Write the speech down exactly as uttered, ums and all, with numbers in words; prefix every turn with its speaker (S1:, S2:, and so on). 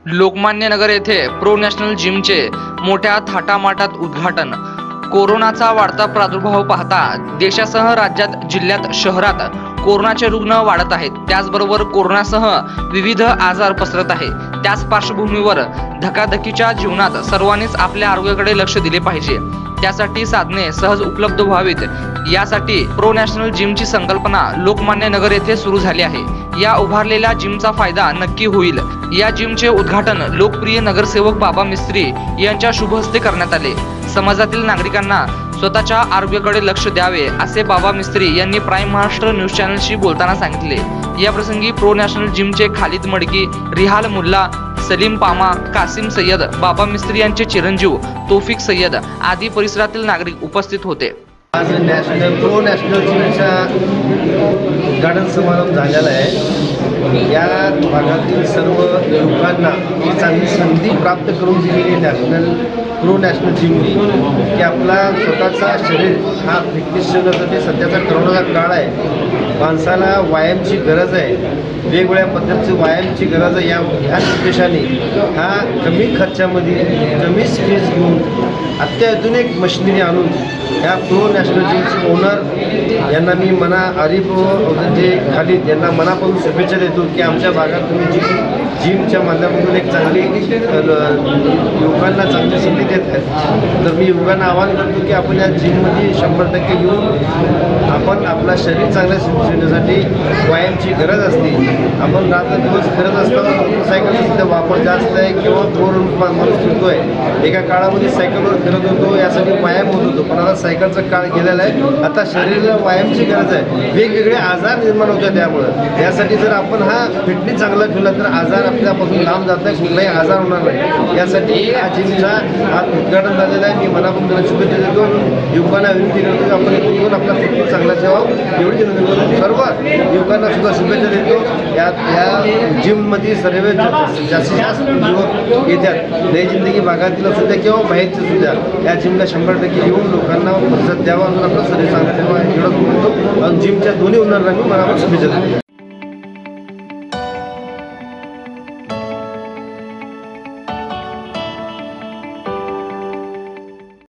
S1: लोकमान्य नगर येथे pro national जिमचे मोठ्या थाटामाटात उद्घाटन। कोरोनाचा वाढता प्रादुर्भाव पाहता देशासह राज्यात, जिल्ह्यात, शहरात कोरोनाचे रुग्ण वाढत आहेत। त्याचबरोबर कोरोनासह विविध आजार पसरत आहे। त्याच पार्श्वभूमीवर धकाधकीच्या जीवनात सर्वांनीच आपल्या आरोग्याकडे लक्ष दिले पाहिजे। त्यासाठी साधने सहज उपलब्ध व्हावीत यासाठी प्रो नॅशनल जिमची संकल्पना लोकमान्य नगर येथे सुरू झाली आहे। या उभारलेल्या जिमचा फायदा नक्की होईल। या जिमचे उद्घाटन लोकप्रिय नगरसेवक बाबा मिस्त्री यांच्या शुभ हस्ते करण्यात आले। समाजातील नागरिकांना स्वतःच्या आरोग्याकडे लक्ष द्यावे असे बाबा मिस्त्री यांनी प्राईम महाराष्ट्र न्यूज चॅनलशी बोलताना सांगितले। या प्रसंगी प्रो नॅशनल जिमचे खालिद मडकी, रिहाल मुल्ला, सलीम पामा, कासिम सय्यद, बाबा मिस्त्री यांचे चिरंजीव तौफिक सय्यद आदी परिसरातील नागरिक उपस्थित होते।
S2: आज नॅशनल प्रो नॅशनल जिमचा उद्घाटन समारंभ झालेला आहे। या भागातील सर्व लोकांना ही चांगली संधी प्राप्त करून दिलेली नॅशनल प्रो नॅशनल जिमने की आपला स्वतःचा शरीर हा फिटनेस ठेवण्यासाठी सध्याचा करोनाचा काळ आहे। माणसाला व्यायामची गरज आहे, वेगवेगळ्या पद्धतीची व्यायामची गरज आहे। या ह्या उद्देशाने हा कमी खर्चामध्ये कमी स्पेस घेऊन अत्याधुनिक मशिनरी आणून ह्या प्रो नॅशनल जिमचे ओनर यांना मी मना आरिफ जे खालिद यांना मनापासून शुभेच्छा देतो की आमच्या भागात तुम्ही जिम जिमच्या माध्यमातून एक चांगली लोकांना चांगली संधी देत आहेत। तर मी युवकांना आवाहन करतो की आपण या जिममध्ये शंभर टक्के येऊन आपण आपला शरीर चांगल्या ठेवण्यासाठी व्यायामची गरज असते। आपण रात्र दिवस फिरत असताना मोटरसायकलचा सुद्धा वापर जास्त आहे किंवा फोर माणूस फिरतो आहे। एका काळामध्ये सायकलवर फिरत होतो, यासाठी व्यायाम होत होतो, पण आता सायकलचा काळ गेलेला आहे। आता शरीराला व्यायामची गरज आहे, वेगवेगळे आजार निर्माण होतात। त्यामुळे यासाठी जर आपण हा फिटनेस चांगला ठेवला तर आजार आपल्यापासून लांब जात आहे, कुठलाही आजार होणार नाही। यासाठी हा जिमचा आज उद्घाटन झालेला आहे। मी मनापासून त्याला शुभेच्छा देतो। युवकांना विनंती करतो की आपण इथून आपला फिटनेस चांगला ठेवावा एवढी विनंती करतो। सर्व युवकांना सुद्धा शुभेच्छा देतो। या या जिममध्ये सर्व जास्तीत जास्त युवक येतात। नई जिंदगी भागातील सुद्धा किंवा बाहेरचे सुद्धा या जिमला शंभर टक्के येऊन लोकांना प्रतिसाद द्यावा, आपलं शरीर चांगलं ठेवा एवढंच बोलतो। आणि जिमच्या दोन्ही ओनरला मी मनापासून शुभेच्छा देतो।